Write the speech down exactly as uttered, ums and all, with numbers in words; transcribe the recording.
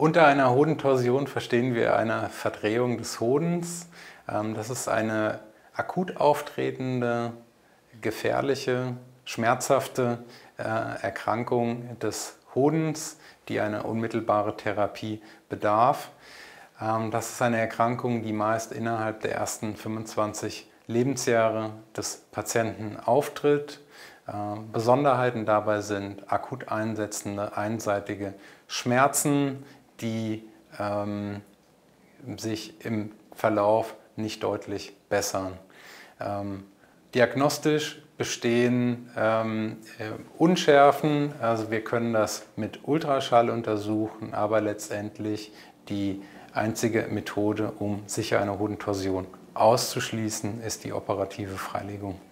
Unter einer Hodentorsion verstehen wir eine Verdrehung des Hodens. Das ist eine akut auftretende, gefährliche, schmerzhafte Erkrankung des Hodens, die eine unmittelbare Therapie bedarf. Das ist eine Erkrankung, die meist innerhalb der ersten fünfundzwanzig Lebensjahre des Patienten auftritt. Besonderheiten dabei sind akut einsetzende einseitige Schmerzen, die ähm, sich im Verlauf nicht deutlich bessern. Ähm, diagnostisch bestehen ähm, äh, Unschärfen, also wir können das mit Ultraschall untersuchen, aber letztendlich die einzige Methode, um sicher eine Hodentorsion auszuschließen, ist die operative Freilegung.